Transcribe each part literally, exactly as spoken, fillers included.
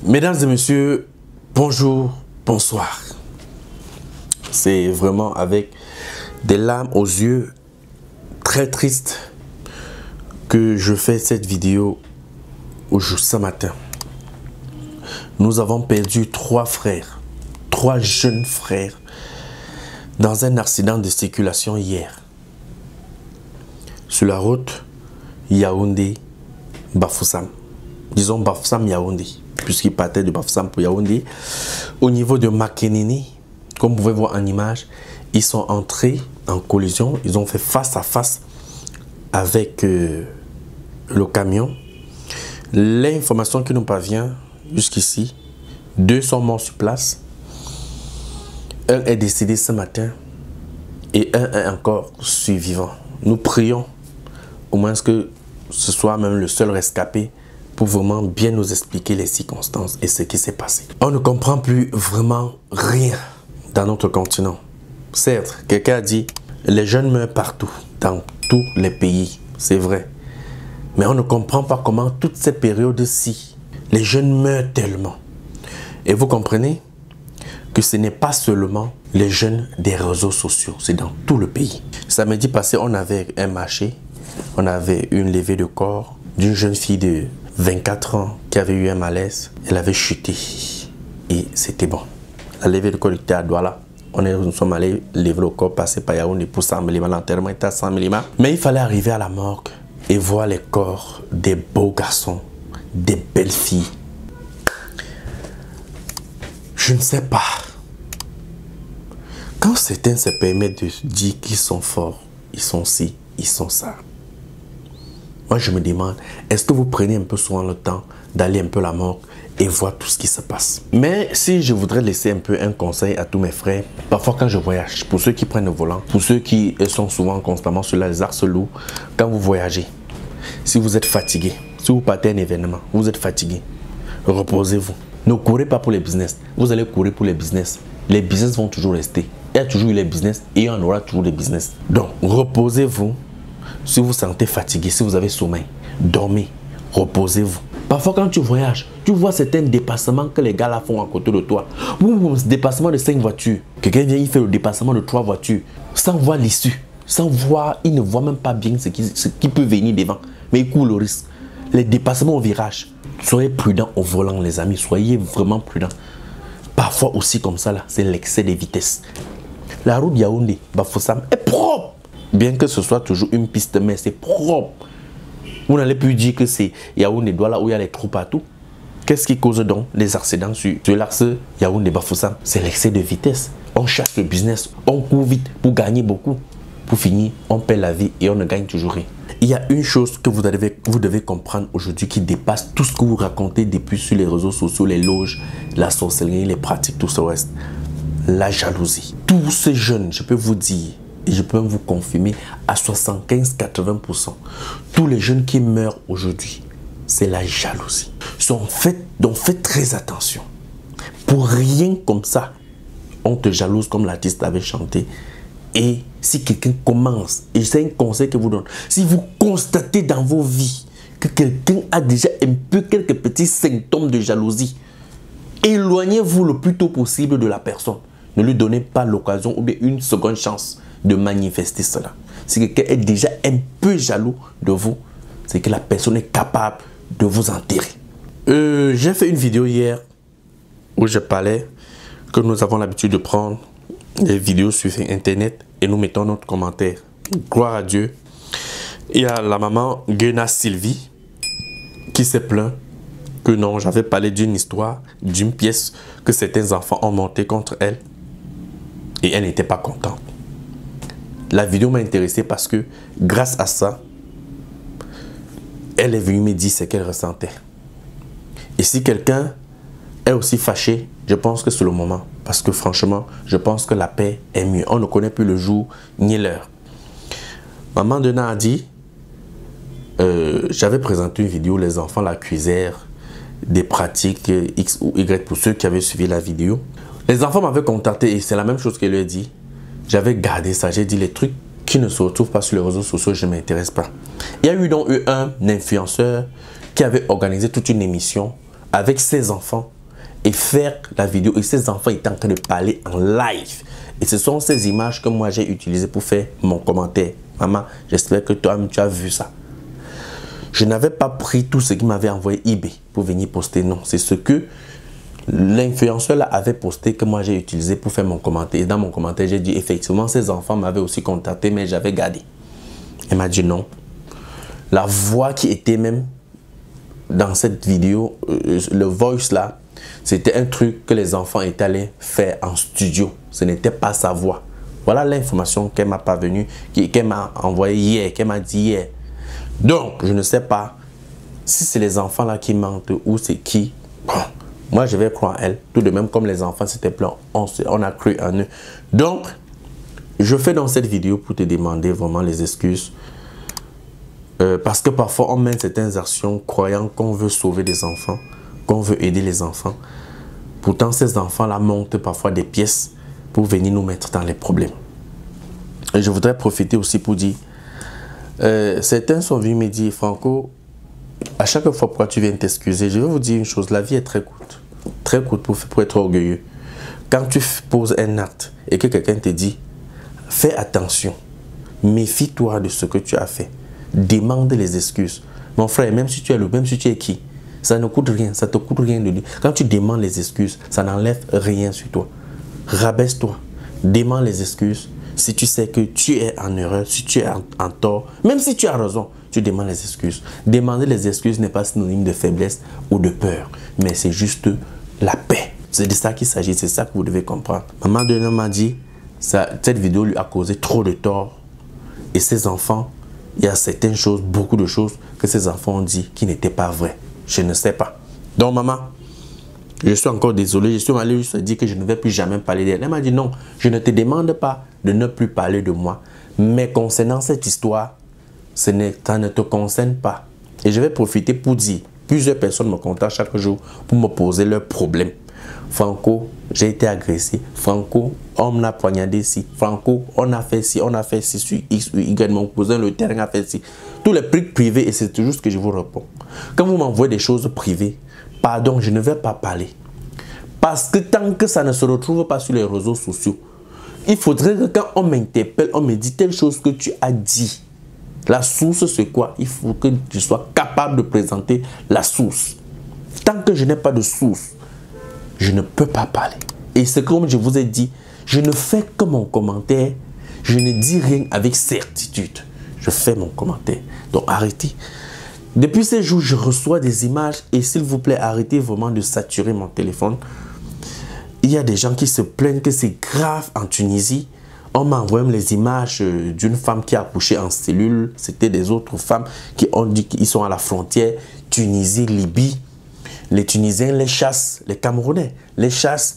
Mesdames et messieurs, bonjour, bonsoir. C'est vraiment avec des larmes aux yeux, très tristes, que je fais cette vidéo aujourd'hui ce matin. Nous avons perdu trois frères, trois jeunes frères, dans un accident de circulation hier. Sur la route Yaoundé-Bafoussam. Disons Bafoussam-Yaoundé, puisqu'ils partaient de Bafoussam pour Yaoundé. Au niveau de Makenini, comme vous pouvez voir en image, ils sont entrés en collision. Ils ont fait face à face avec euh, le camion. L'information qui nous parvient jusqu'ici, deux sont morts sur place. Un est décédé ce matin et un est encore survivant. Nous prions au moins que ce soit même le seul rescapé pour vraiment bien nous expliquer les circonstances et ce qui s'est passé. On ne comprend plus vraiment rien dans notre continent. Certes, quelqu'un a dit, les jeunes meurent partout, dans tous les pays, c'est vrai. Mais on ne comprend pas comment toutes ces périodes-ci, les jeunes meurent tellement. Et vous comprenez que ce n'est pas seulement les jeunes des réseaux sociaux, c'est dans tout le pays. Samedi passé, on avait un marché, on avait une levée de corps d'une jeune fille de vingt-quatre ans qui avait eu un malaise. Elle avait chuté et c'était bon. La levée de corps était à Douala. On est, nous sommes allés lever le corps, passer par Yaoundé pour cent millimètres. L'enterrement était à cent millimètres. Mais il fallait arriver à la morgue et voir les corps des beaux garçons, des belles filles. Je ne sais pas. Quand certains se permettent de dire qu'ils sont forts, ils sont ci, ils sont ça. Moi, je me demande, est-ce que vous prenez un peu souvent le temps d'aller un peu à la morgue et voir tout ce qui se passe? Mais si je voudrais laisser un peu un conseil à tous mes frères, parfois quand je voyage, pour ceux qui prennent le volant, pour ceux qui sont souvent constamment sur les axes lourds, quand vous voyagez, si vous êtes fatigué, si vous partez à un événement, vous êtes fatigué, reposez-vous. Ne courez pas pour les business. Vous allez courir pour les business. Les business vont toujours rester. Il y a toujours eu les business et il y en aura toujours des business. Donc, reposez-vous. Si vous vous sentez fatigué, si vous avez sommeil, dormez, reposez-vous. Parfois, quand tu voyages, tu vois certains dépassements que les gars là font à côté de toi. Boum, dépassement de cinq voitures. Quelqu'un vient, il fait le dépassement de trois voitures sans voir l'issue. Sans voir, il ne voit même pas bien ce qui, ce qui peut venir devant. Mais il court le risque. Les dépassements au virage. Soyez prudents au volant, les amis. Soyez vraiment prudents. Parfois aussi comme ça, là, c'est l'excès de vitesse. La route Yaoundé, Bafoussam est propre. Bien que ce soit toujours une piste, mais c'est propre. Vous n'allez plus dire que c'est Yaoundé, Douala, où il y a les trous partout. Qu'est-ce qui cause donc les accidents sur, sur l'axe Yaoundé, Bafoussam? C'est l'excès de vitesse. On cherche le business, on court vite pour gagner beaucoup. Pour finir, on perd la vie et on ne gagne toujours rien. Il y a une chose que vous devez, vous devez comprendre aujourd'hui qui dépasse tout ce que vous racontez depuis sur les réseaux sociaux, les loges, la sorcellerie, les pratiques, tout ce reste. La jalousie. Tous ces jeunes, je peux vous dire, et je peux vous confirmer, à soixante-quinze à quatre-vingts pour cent, tous les jeunes qui meurent aujourd'hui, c'est la jalousie. Donc faites, donc faites très attention. Pour rien comme ça, on te jalouse comme l'artiste avait chanté. Et si quelqu'un commence, et c'est un conseil que je vous donne, si vous constatez dans vos vies que quelqu'un a déjà un peu quelques petits symptômes de jalousie, éloignez-vous le plus tôt possible de la personne. Ne lui donnez pas l'occasion ou bien une seconde chance de manifester cela. Si quelqu'un est déjà un peu jaloux de vous, c'est que la personne est capable de vous enterrer. Euh, J'ai fait une vidéo hier où je parlais que nous avons l'habitude de prendre des vidéos sur internet et nous mettons notre commentaire. Gloire à Dieu. Il y a la maman Guena Sylvie qui s'est plaint que non, j'avais parlé d'une histoire, d'une pièce que certains enfants ont montée contre elle et elle n'était pas contente. La vidéo m'a intéressé parce que grâce à ça, elle est venue me dire ce qu'elle ressentait. Et si quelqu'un est aussi fâché, je pense que c'est le moment. Parce que franchement, je pense que la paix est mieux. On ne connaît plus le jour ni l'heure. Maman de Na a dit, euh, j'avais présenté une vidéo où les enfants l'accusèrent des pratiques X ou Y pour ceux qui avaient suivi la vidéo. Les enfants m'avaient contacté et c'est la même chose qu'elle lui a dit. J'avais gardé ça, j'ai dit les trucs qui ne se retrouvent pas sur les réseaux sociaux, je ne m'intéresse pas. Il y a eu donc eu un influenceur qui avait organisé toute une émission avec ses enfants et faire la vidéo. Et ses enfants étaient en train de parler en live. Et ce sont ces images que moi j'ai utilisées pour faire mon commentaire. Maman, j'espère que toi tu as vu ça. Je n'avais pas pris tout ce qu'il m'avait envoyé eBay pour venir poster. Non, c'est ce que l'influenceur là avait posté que moi j'ai utilisé pour faire mon commentaire. Et dans mon commentaire, j'ai dit effectivement, ces enfants m'avaient aussi contacté, mais j'avais gardé. Elle m'a dit non. La voix qui était même dans cette vidéo, euh, le voice là, c'était un truc que les enfants étaient allés faire en studio. Ce n'était pas sa voix. Voilà l'information qu'elle m'a parvenue, qu'elle m'a envoyée hier, qu'elle m'a dit hier. Donc, je ne sais pas si c'est les enfants là qui mentent ou c'est qui. Bon, moi, je vais croire en elle. Tout de même, comme les enfants, c'était plein, on, on a cru en eux. Donc, je fais dans cette vidéo pour te demander vraiment les excuses. Euh, parce que parfois, on mène certaines actions croyant qu'on veut sauver des enfants, qu'on veut aider les enfants. Pourtant, ces enfants-là montent parfois des pièces pour venir nous mettre dans les problèmes. Et je voudrais profiter aussi pour dire, euh, certains sont venus me dire, Franco, à chaque fois pourquoi tu viens t'excuser, je vais vous dire une chose, la vie est très courte, très courte pour, pour être orgueilleux. Quand tu poses un acte et que quelqu'un te dit, fais attention, méfie-toi de ce que tu as fait, demande les excuses. Mon frère, même si tu es le, même si tu es qui, ça ne coûte rien, ça te coûte rien de dire. Quand tu demandes les excuses, ça n'enlève rien sur toi. Rabaisse-toi, demande les excuses. Si tu sais que tu es en erreur, si tu es en, en tort, même si tu as raison, tu demandes les excuses. Demander les excuses n'est pas synonyme de faiblesse ou de peur, mais c'est juste la paix. C'est de ça qu'il s'agit, c'est ça que vous devez comprendre. Maman de m'a dit, ça, cette vidéo lui a causé trop de tort. Et ses enfants, il y a certaines choses, beaucoup de choses que ses enfants ont dit qui n'étaient pas vraies. Je ne sais pas. Donc maman, je suis encore désolé, je suis allé juste dire que je ne vais plus jamais parler d'elle. Elle m'a dit non, je ne te demande pas de ne plus parler de moi. Mais concernant cette histoire, ce ça ne te concerne pas. Et je vais profiter pour dire, plusieurs personnes me contactent chaque jour pour me poser leurs problèmes. Franco, j'ai été agressé. Franco, on m'a poignardé ici. Franco, on a fait ci, on a fait ci sur X ou Y. Mon cousin, le terrain a fait ci. Tous les trucs privés, et c'est toujours ce que je vous réponds. Quand vous m'envoyez des choses privées, pardon, je ne vais pas parler. Parce que tant que ça ne se retrouve pas sur les réseaux sociaux, il faudrait que quand on m'interpelle, on me dit telle chose que tu as dit. La source, c'est quoi? Il faut que tu sois capable de présenter la source. Tant que je n'ai pas de source, je ne peux pas parler. Et c'est comme je vous ai dit, je ne fais que mon commentaire, je ne dis rien avec certitude. Je fais mon commentaire. Donc arrêtez. Depuis ces jours, je reçois des images et s'il vous plaît, arrêtez vraiment de saturer mon téléphone. Il y a des gens qui se plaignent que c'est grave en Tunisie. On m'envoie même les images d'une femme qui a accouché en cellule. C'était des autres femmes qui ont dit qu'ils sont à la frontière Tunisie, Libye. Les Tunisiens les chassent, les Camerounais les chassent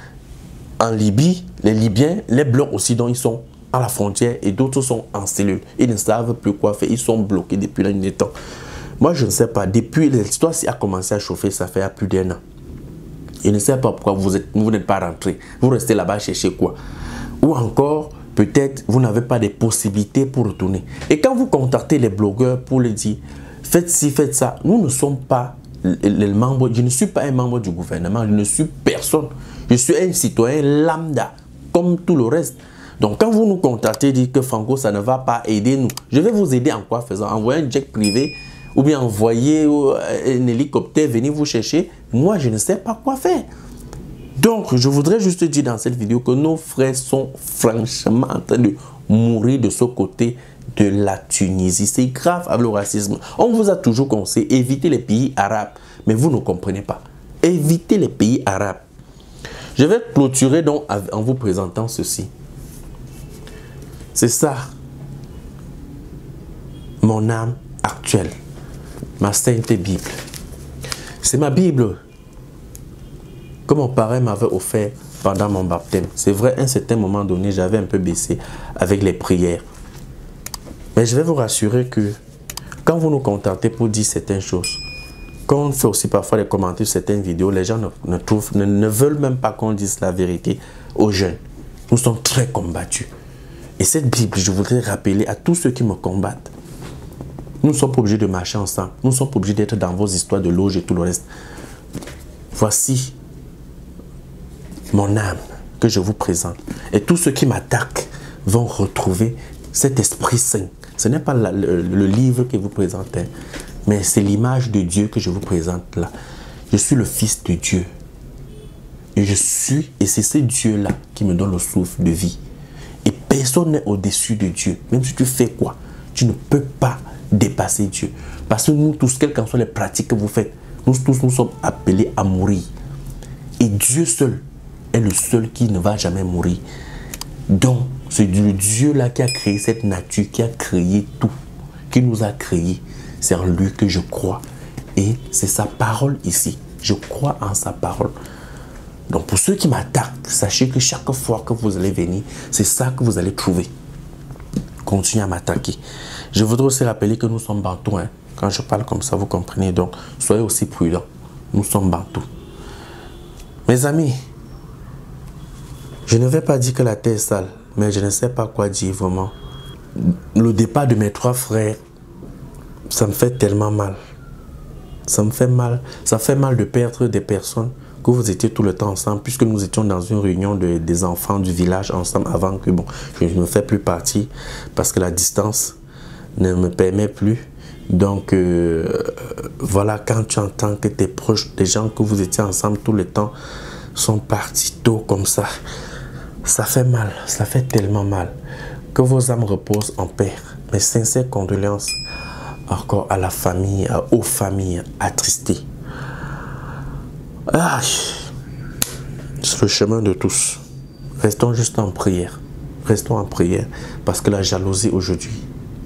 en Libye. Les Libyens les bloquent aussi, donc ils sont à la frontière et d'autres sont en cellule. Ils ne savent plus quoi faire, ils sont bloqués depuis la nuit des temps. Moi, je ne sais pas, depuis l'histoire a commencé à chauffer, ça fait plus d'un an. Je ne sais pas pourquoi vous êtes, vous n'êtes pas rentré. Vous restez là-bas chercher quoi? Ou encore, peut-être, vous n'avez pas de possibilités pour retourner. Et quand vous contactez les blogueurs pour les dire, faites ci, faites ça, nous ne sommes pas les membres, je ne suis pas un membre du gouvernement, je ne suis personne. Je suis un citoyen lambda, comme tout le reste. Donc, quand vous nous contactez, dites que Franco, ça ne va pas aider nous. Je vais vous aider en quoi faisant? Envoyer un jet privé ou bien envoyer un hélicoptère venir vous chercher. Moi, je ne sais pas quoi faire. Donc, je voudrais juste dire dans cette vidéo que nos frères sont franchement en train de mourir de ce côté de la Tunisie. C'est grave avec le racisme. On vous a toujours conseillé éviter les pays arabes, mais vous ne comprenez pas. Évitez les pays arabes. Je vais clôturer donc en vous présentant ceci. C'est ça, mon âme actuelle, ma sainte Bible. C'est ma Bible que mon parrain m'avait offert pendant mon baptême. C'est vrai, à un certain moment donné, j'avais un peu baissé avec les prières. Mais je vais vous rassurer que quand vous nous contactez pour dire certaines choses, quand on fait aussi parfois des commentaires sur certaines vidéos, les gens ne, ne, trouvent, ne, ne veulent même pas qu'on dise la vérité aux jeunes. Nous sommes très combattus. Et cette Bible, je voudrais rappeler à tous ceux qui me combattent. Nous ne sommes pas obligés de marcher ensemble. Nous ne sommes pas obligés d'être dans vos histoires de loge et tout le reste. voici mon âme que je vous présente. Et tous ceux qui m'attaquent vont retrouver cet Esprit Saint. Ce n'est pas la, le, le livre que vous présentez, mais c'est l'image de Dieu que je vous présente là. Je suis le Fils de Dieu. Et je suis, et c'est ce Dieu-là qui me donne le souffle de vie. Et personne n'est au-dessus de Dieu. Même si tu fais quoi, tu ne peux pas dépasser Dieu. Parce que nous tous, quelles qu'en soient les pratiques que vous faites, nous tous, nous sommes appelés à mourir. Et Dieu seul est le seul qui ne va jamais mourir. Donc, c'est le Dieu-là qui a créé cette nature, qui a créé tout, qui nous a créés. C'est en lui que je crois. Et c'est sa parole ici. Je crois en sa parole. Donc, pour ceux qui m'attaquent, sachez que chaque fois que vous allez venir, c'est ça que vous allez trouver. Continuez à m'attaquer. Je voudrais aussi rappeler que nous sommes bantous. Hein. Quand je parle comme ça, vous comprenez. Donc, soyez aussi prudents. Nous sommes bantous. Mes amis, je ne vais pas dire que la terre est sale, mais je ne sais pas quoi dire vraiment. Le départ de mes trois frères, ça me fait tellement mal. Ça me fait mal. Ça fait mal de perdre des personnes que vous étiez tout le temps ensemble, puisque nous étions dans une réunion de, des enfants du village ensemble avant que, bon, je ne fais plus partie parce que la distance ne me permet plus. Donc, euh, voilà, quand tu entends que tes proches, des gens que vous étiez ensemble tout le temps, sont partis tôt comme ça, ça fait mal, ça fait tellement mal. Que vos âmes reposent en paix. Mes sincères condoléances encore à la famille, aux familles attristées. Ah, c'est le chemin de tous. Restons juste en prière. Restons en prière parce que la jalousie aujourd'hui,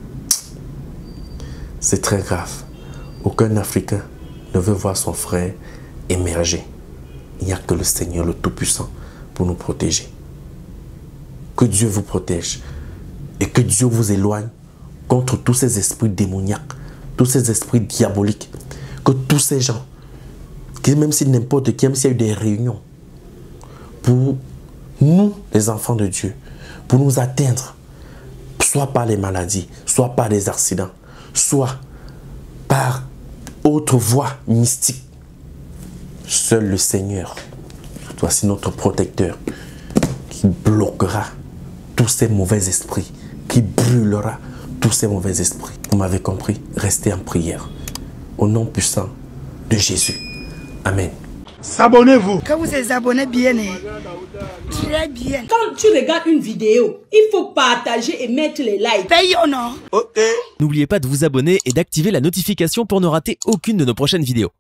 c'est très grave. Aucun Africain ne veut voir son frère émerger. Il n'y a que le Seigneur, le Tout-Puissant, pour nous protéger. Que Dieu vous protège et que Dieu vous éloigne contre tous ces esprits démoniaques, tous ces esprits diaboliques, que tous ces gens, que même si n'importe qui, même s'il y a eu des réunions, pour nous, les enfants de Dieu, pour nous atteindre, soit par les maladies, soit par des accidents, soit par autre voie mystique. Seul le Seigneur, voici notre protecteur, qui bloquera tous ces mauvais esprits, qui brûlera tous ces mauvais esprits. Vous m'avez compris? Restez en prière. Au nom puissant de Jésus. Amen. S'abonnez-vous. Quand vous vous abonnez bien, très bien. Quand tu regardes une vidéo, il faut partager et mettre les likes. Paye ou non? Ok. N'oubliez pas de vous abonner et d'activer la notification pour ne rater aucune de nos prochaines vidéos.